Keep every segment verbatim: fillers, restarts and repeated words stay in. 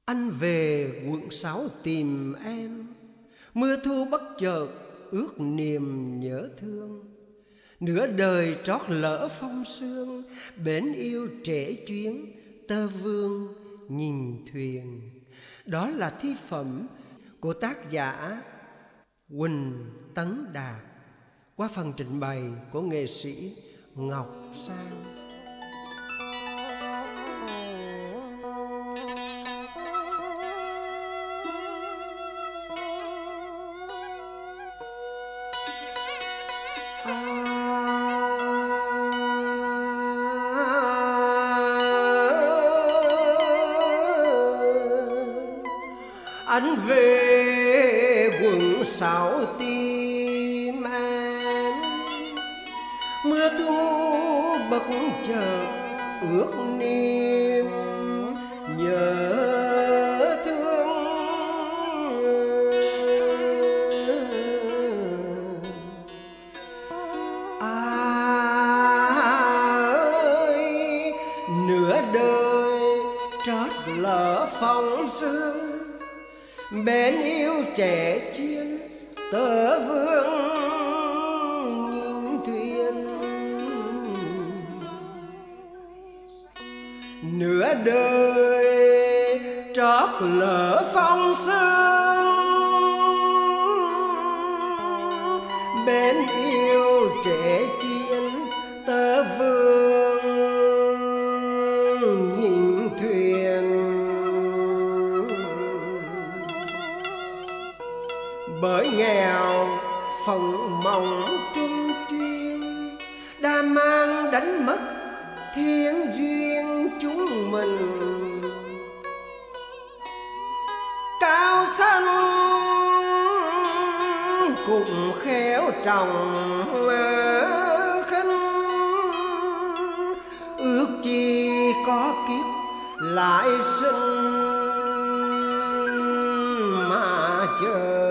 Anh về quận sáu tìm em, mưa thu bất chợt ước niềm nhớ thương. Nửa đời trót lỡ phong sương, bến yêu trễ chuyến, tơ vương nhìn thuyền. Đó là thi phẩm của tác giả Huỳnh Tấn Đạt qua phần trình bày của nghệ sĩ Ngọc Sang. Anh về quận sáu tìm em, mưa thu bất chợt ước niềm nhớ thương. À ơi, nửa đời trót lỡ phong sương, bên yêu trẻ chuyên tơ vương nhìn thuyền. Nửa đời trót lỡ phong sương, bên yêu trẻ chuyên tơ vương nhìn thuyền. Bởi nghèo phần mộng trung chuyên, đã mang đánh mất thiên duyên chúng mình. Cao xanh cũng khéo trồng khinh, ước chi có kiếp lại sinh mà chờ.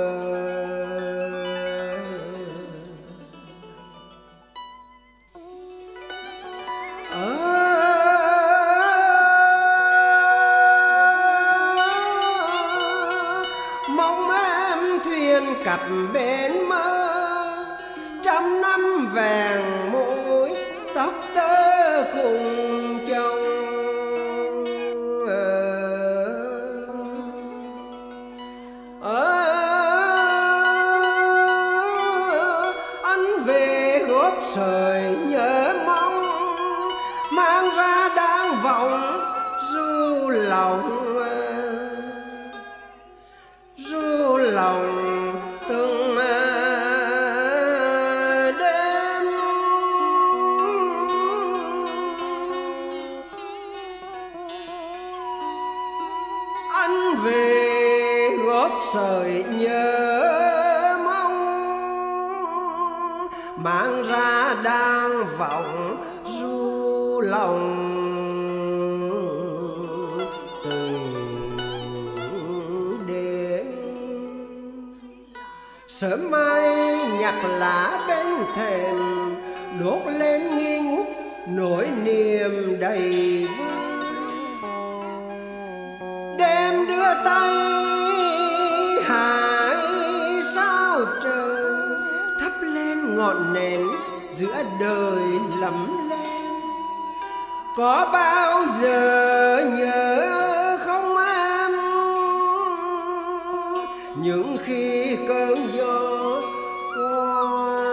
Cặp bên mơ trăm năm vàng môi, tóc tơ cùng chồng. Ờ, anh về góp sợi nhớ mong, mang ra đang vọng ru lòng, ru lòng từng đêm. Anh về góp sợi nhớ mong, mang ra đang vọng ru lòng sớm mai. Nhặt lá bên thềm đốt lên nghi ngút nỗi niềm đầy vui. Đêm đưa tay hai sao trời, thắp lên ngọn nến giữa đời lấm lem. Có bao giờ nhớ không em, những khi cơn gió qua